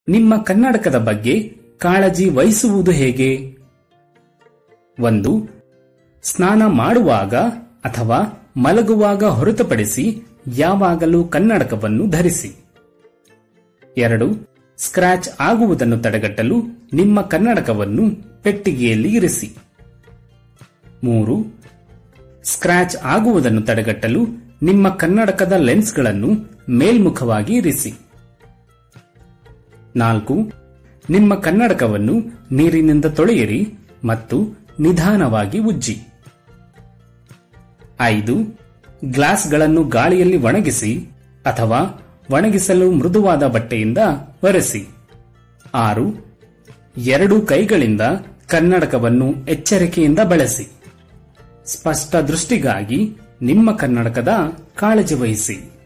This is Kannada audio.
ನಿಮ್ಮ ಕನ್ನಡಕದ ಬಗ್ಗೆ ಕಾಳಜಿ ವಹಿಸುವುದು ಹೇಗೆ? 1. ಸ್ನಾನ ಮಾಡುವಾಗ ಅಥವಾ ಮಲಗುವಾಗ ಹೊರತುಪಡಿಸಿ ಯಾವಾಗಲೂ ಕನ್ನಡಕವನ್ನು ಧರಿಸಿ. 2. ಸ್ಕ್ರಾಚ್ ಆಗುವುದನ್ನು ತಡೆಗಟ್ಟಲು ನಿಮ್ಮ ಕನ್ನಡಕವನ್ನು ಪೆಟ್ಟಿಗೆಯಲ್ಲಿ ಇರಿಸಿ. 3. ಸ್ಕ್ರಾಚ್ ಆಗುವುದನ್ನು ತಡೆಗಟ್ಟಲು ನಿಮ್ಮ ಕನ್ನಡಕದ ಲೆನ್ಸ್ಗಳನ್ನು ಮೇಲ್ಮುಖವಾಗಿ ಇರಿಸಿ. 4. ನಿಮ್ಮ ಕನ್ನಡಕವನ್ನು ನೀರಿನಿಂದ ತೊಳೆಯಿರಿ ಮತ್ತು ನಿಧಾನವಾಗಿ ಉಜ್ಜಿ. 5. ಗ್ಲಾಸ್ಗಳನ್ನು ಗಾಳಿಯಲ್ಲಿ ಒಣಗಿಸಿ ಅಥವಾ ಒಣಗಿಸಲು ಮೃದುವಾದ ಬಟ್ಟೆಯಿಂದ ಒರೆಸಿ. 6. 2 ಕೈಗಳಿಂದ ಕನ್ನಡಕವನ್ನು ಎಚ್ಚರಿಕೆಯಿಂದ ಬಳಸಿ. ಸ್ಪಷ್ಟ ದೃಷ್ಟಿಗಾಗಿ ನಿಮ್ಮ ಕನ್ನಡಕದ ಕಾಳಜಿ ವಹಿಸಿ.